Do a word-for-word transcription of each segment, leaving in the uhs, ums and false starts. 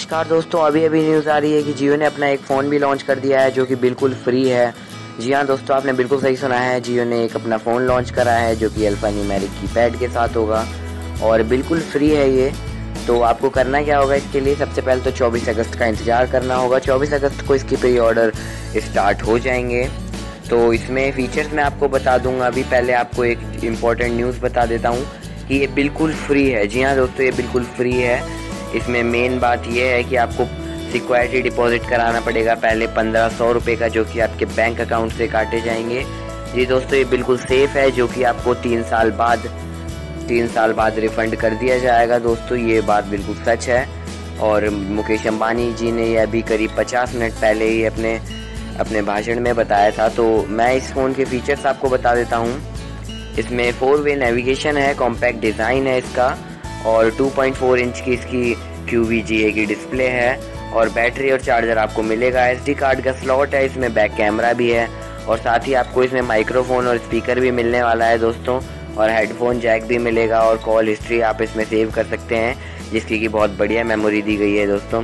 नमस्कार दोस्तों, अभी अभी न्यूज़ आ रही है कि जियो ने अपना एक फ़ोन भी लॉन्च कर दिया है जो कि बिल्कुल फ्री है। जी हाँ दोस्तों, आपने बिल्कुल सही सुना है। जियो ने एक अपना फ़ोन लॉन्च करा है जो कि अल्फ़ा न्यूमेरिक कीपैड के साथ होगा और बिल्कुल फ्री है ये। तो आपको करना क्या होगा इसके लिए, सबसे पहले तो चौबीस अगस्त का इंतज़ार करना होगा। चौबीस अगस्त को इसकी प्री ऑर्डर स्टार्ट हो जाएंगे। तो इसमें फ़ीचर्स मैं आपको बता दूंगा। अभी पहले आपको एक इम्पॉर्टेंट न्यूज़ बता देता हूँ कि ये बिल्कुल फ्री है। जी हाँ दोस्तों, ये बिल्कुल फ्री है। इसमें मेन बात यह है कि आपको सिक्योरिटी डिपॉजिट कराना पड़ेगा पहले पंद्रह सौ रुपये का, जो कि आपके बैंक अकाउंट से काटे जाएंगे। जी दोस्तों, ये बिल्कुल सेफ़ है, जो कि आपको तीन साल बाद तीन साल बाद रिफ़ंड कर दिया जाएगा। दोस्तों ये बात बिल्कुल सच है और मुकेश अंबानी जी ने ये अभी करीब पचास मिनट पहले ही अपने अपने भाषण में बताया था। तो मैं इस फ़ोन के फीचर्स आपको बता देता हूँ। इसमें फोर वे नेविगेशन है, कॉम्पैक्ट डिज़ाइन है इसका और टू पॉइंट फोर इंच की इसकी क्यू वी जी ए की डिस्प्ले है और बैटरी और चार्जर आपको मिलेगा। एस डी कार्ड का स्लॉट है, इसमें बैक कैमरा भी है और साथ ही आपको इसमें माइक्रोफोन और स्पीकर भी मिलने वाला है दोस्तों, और हेडफोन जैक भी मिलेगा और कॉल हिस्ट्री आप इसमें सेव कर सकते हैं, जिसकी की बहुत बढ़िया मेमोरी दी गई है दोस्तों।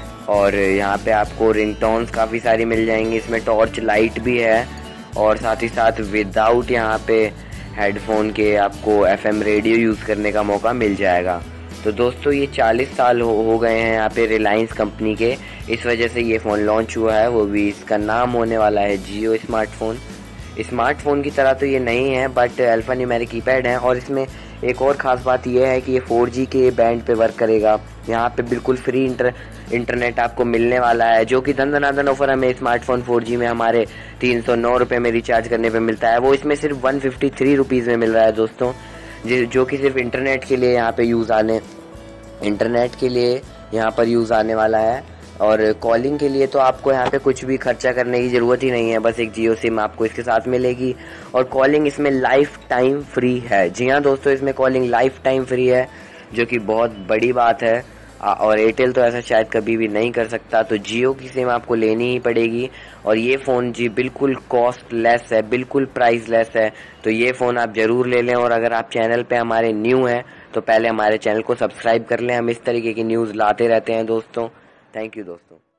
और यहाँ पे आपको रिंगटोन्स काफ़ी सारी मिल जाएंगी। इसमें टॉर्च लाइट भी है और साथ ही साथ विदाउट यहाँ पे हेडफोन के आपको एफ एम रेडियो यूज़ करने का मौका मिल जाएगा। तो दोस्तों ये चालीस साल हो, हो गए हैं यहाँ पे रिलायंस कंपनी के, इस वजह से ये फ़ोन लॉन्च हुआ है। वो भी इसका नाम होने वाला है जियो स्मार्टफोन। स्मार्टफोन की तरह तो ये नहीं है, बट अल्फ़ा न्यूमेरिक कीपैड है। और इसमें एक और ख़ास बात यह है कि ये फोर जी के बैंड पे वर्क करेगा। यहाँ पे बिल्कुल फ्री इंटर इंटरनेट आपको मिलने वाला है, जो कि धन धनाधन ऑफर हमें स्मार्टफोन फोर जी में हमारे तीन सौ नौ रुपये में रिचार्ज करने पे मिलता है, वो इसमें सिर्फ वन फिफ्टी थ्री रुपीज़ में मिल रहा है दोस्तों, जो कि सिर्फ इंटरनेट के लिए यहाँ पे यूज़ आने इंटरनेट के लिए यहाँ पर यूज़ आने वाला है। और कॉलिंग के लिए तो आपको यहाँ पे कुछ भी खर्चा करने की ज़रूरत ही नहीं है, बस एक जियो सिम आपको इसके साथ मिलेगी और कॉलिंग इसमें लाइफ टाइम फ्री है। जी हाँ दोस्तों, इसमें कॉलिंग लाइफ टाइम फ्री है, जो कि बहुत बड़ी बात है और एयरटेल तो ऐसा शायद कभी भी नहीं कर सकता। तो जियो की सिम आपको लेनी ही पड़ेगी और ये फ़ोन जी बिल्कुल कॉस्ट लेस है, बिल्कुल प्राइस लेस है। तो ये फ़ोन आप ज़रूर ले लें। और अगर आप चैनल पे हमारे न्यू हैं तो पहले हमारे चैनल को सब्सक्राइब कर लें, हम इस तरीके की न्यूज़ लाते रहते हैं दोस्तों। थैंक यू दोस्तों।